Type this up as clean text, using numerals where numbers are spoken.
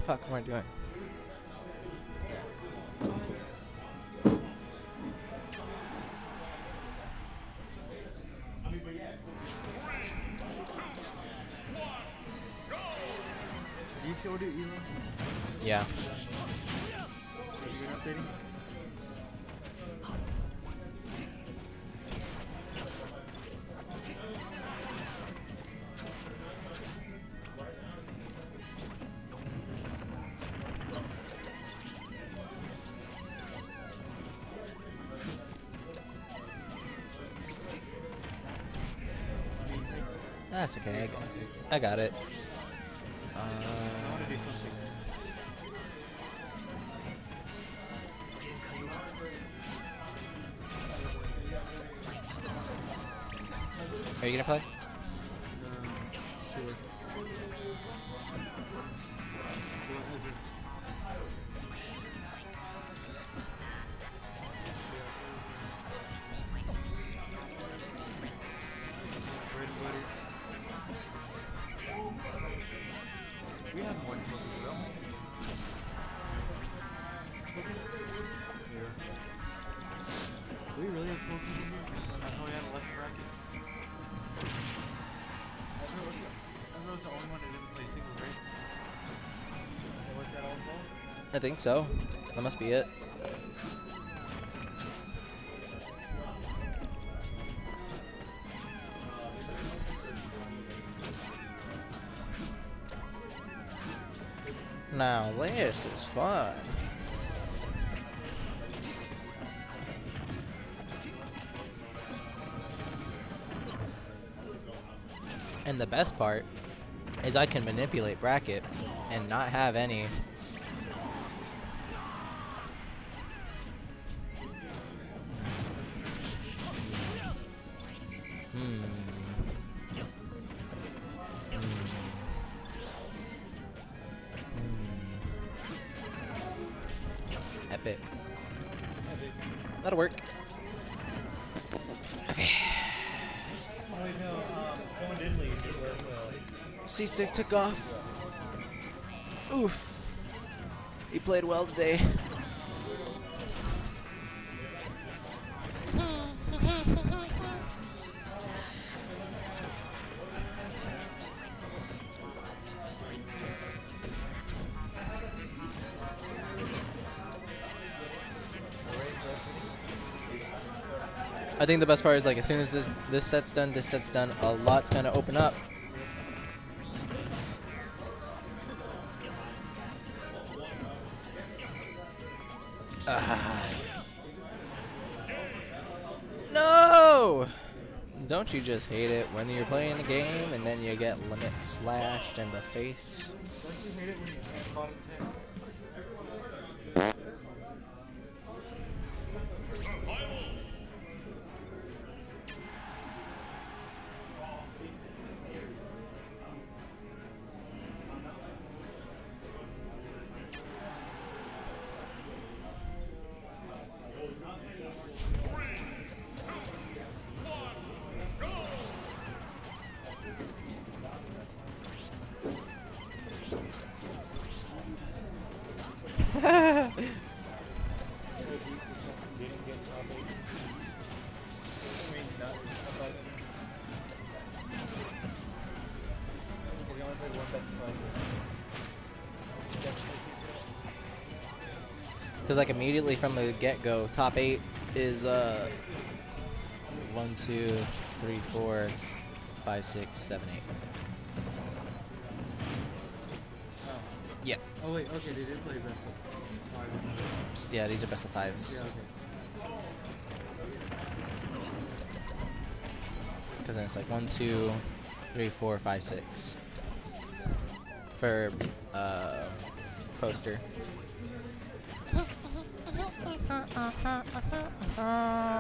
fuck am I doing? Yeah. Do you still do Elo? Yeah. Have you been updating? That's okay. I got it. I want to do something. Are you gonna play? Sure. What is it? Bread and butter. We have more than what we don't. Yeah. Do we really have 12 people here? I thought we had 11 bracket. I was the only one that didn't play singles, right? Or was that all 12? I think so. That must be it. Now this is fun. And the best part is I can manipulate bracket and not have any epic. That'll work. Okay. Oh wait, no, someone did leave. It was, C-Stick took off. Oof. He played well today. I think the best part is like as soon as this set's done, a lot's gonna open up. No! Don't you just hate it when you're playing a game and then you get limit slashed in the face? don't you hate it when you bottom text? Because like immediately from the get-go, top 8 is 1, 2, 3, 4, 5, 6, 7, 8. Oh. Yeah. Oh wait, okay, they did play best of 5. Yeah, these are best of 5s. Yeah, okay. Because then it's like 1, 2, 3, 4, 5, 6 for poster.